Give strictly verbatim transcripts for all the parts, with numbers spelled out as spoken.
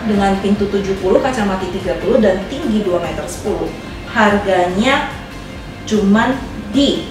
dengan pintu tujuh puluh, kaca mati tiga puluh, dan tinggi dua meter sepuluh. Harganya cuman di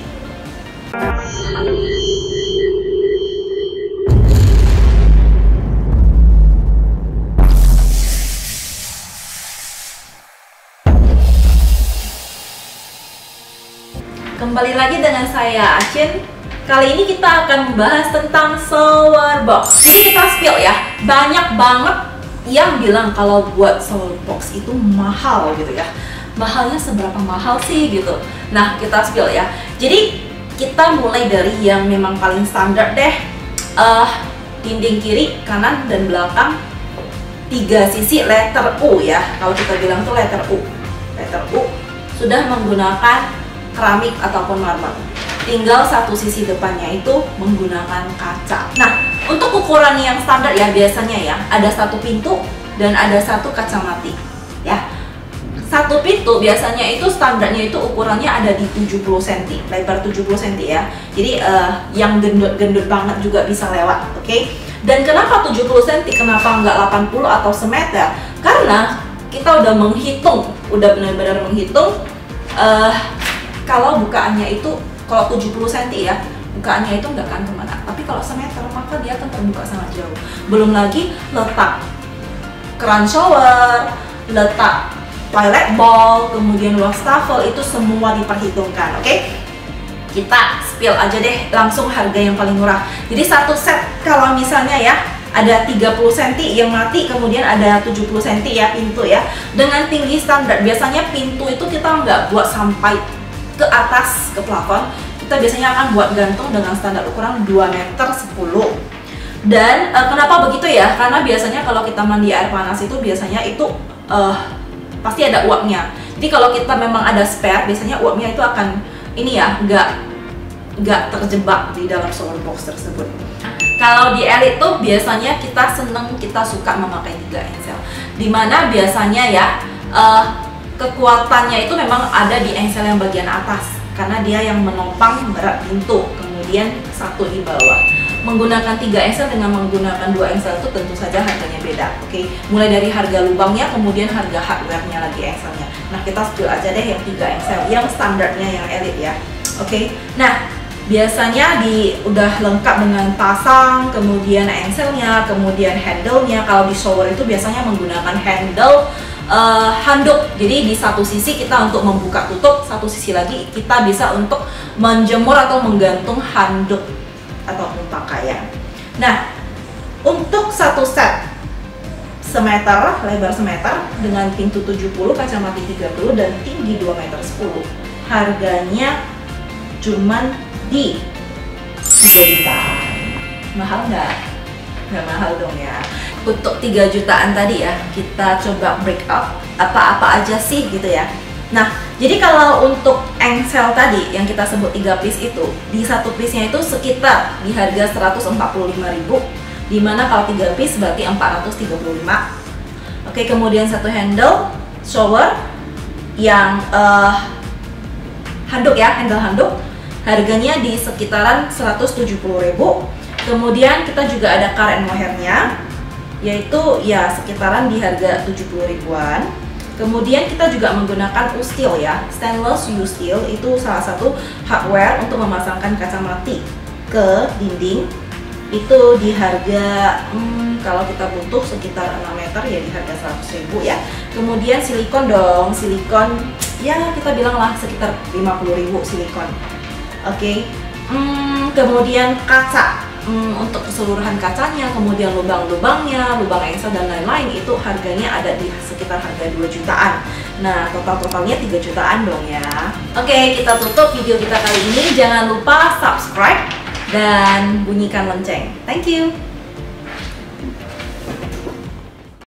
Kembali lagi dengan saya Acin. Kali ini kita akan membahas tentang shower box. Jadi kita spill ya, banyak banget yang bilang kalau buat shower box itu mahal gitu ya. Mahalnya seberapa mahal sih gitu. Nah, kita spill ya. Jadi kita mulai dari yang memang paling standar deh. uh, Dinding kiri, kanan, dan belakang tiga sisi letter U ya. Kalau kita bilang tuh letter U. Letter U sudah menggunakan keramik ataupun marmer. Tinggal satu sisi depannya itu menggunakan kaca. Nah, untuk ukuran yang standar ya biasanya ya, ada satu pintu dan ada satu kaca mati ya. Satu pintu biasanya itu standarnya itu ukurannya ada di tujuh puluh sentimeter, lebar tujuh puluh sentimeter ya. Jadi uh, yang gendut-gendut banget juga bisa lewat, oke? Okay? Dan kenapa tujuh puluh sentimeter, kenapa nggak delapan puluh atau semeter? Karena kita udah menghitung, udah benar-benar menghitung uh, kalau bukaannya itu, kalau tujuh puluh sentimeter ya, bukaannya itu nggak akan kemana. Tapi kalau semeter, maka dia akan terbuka sangat jauh. Belum lagi letak keran shower, letak toilet bowl, kemudian wastafel, itu semua diperhitungkan, oke? Okay? Kita spill aja deh langsung harga yang paling murah. Jadi satu set kalau misalnya ya, ada tiga puluh sentimeter yang mati, kemudian ada tujuh puluh sentimeter ya pintu ya. Dengan tinggi standar, biasanya pintu itu kita nggak buat sampai ke atas, ke plafon. Kita biasanya akan buat gantung dengan standar ukuran dua meter sepuluh. Dan uh, kenapa begitu ya? Karena biasanya kalau kita mandi air panas itu biasanya itu uh, pasti ada uapnya. Jadi kalau kita memang ada spare, biasanya uapnya itu akan ini ya, nggak nggak terjebak di dalam shower box tersebut. Kalau di Elite tuh biasanya kita seneng, kita suka memakai tiga engsel. Dimana biasanya ya uh, kekuatannya itu memang ada di engsel yang bagian atas, karena dia yang menopang berat pintu, kemudian satu di bawah. Menggunakan tiga engsel dengan menggunakan dua engsel itu tentu saja harganya beda, oke? Okay? Mulai dari harga lubangnya, kemudian harga hardware-nya lagi engselnya. Nah, kita spill aja deh yang tiga engsel, yang standarnya yang Elite ya, oke? Okay? Nah, biasanya di udah lengkap dengan pasang, kemudian engselnya, kemudian handle-nya. Kalau di shower itu biasanya menggunakan handle Uh, handuk. Jadi di satu sisi kita untuk membuka tutup, satu sisi lagi kita bisa untuk menjemur atau menggantung handuk ataupun pakaian. Nah, untuk satu set semeter, lebar semeter dengan pintu tujuh puluh, kaca mati tiga puluh, dan tinggi dua meter sepuluh, harganya cuman di tiga juta. Mahal nggak? Nggak mahal dong ya. Untuk tiga jutaan tadi ya, kita coba break up apa-apa aja sih gitu ya. Nah, jadi kalau untuk engsel tadi yang kita sebut tiga piece itu, di satu piece-nya itu sekitar di harga seratus empat puluh lima ribu, dimana kalau tiga piece berarti empat ratus tiga puluh lima. Oke, kemudian satu handle shower yang uh, handuk ya, handle handuk, harganya di sekitaran seratus tujuh puluh ribu. Kemudian kita juga ada car and mohair-nya, yaitu ya sekitaran di harga tujuh puluh ribuan. Kemudian kita juga menggunakan U-Steel ya, stainless U-Steel, itu salah satu hardware untuk memasangkan kaca mati ke dinding. Itu di harga, hmm, kalau kita butuh sekitar enam meter ya di harga seratus ribu ya. Kemudian silikon dong, silikon ya kita bilang lah sekitar lima puluh ribu silikon. Oke, okay. hmm, kemudian kaca. Hmm, untuk keseluruhan kacanya, kemudian lubang-lubangnya, lubang engsel dan lain-lain, itu harganya ada di sekitar harga dua jutaan. Nah, total-totalnya tiga jutaan dong ya. Oke, kita tutup video kita kali ini. Jangan lupa subscribe dan bunyikan lonceng. Thank you.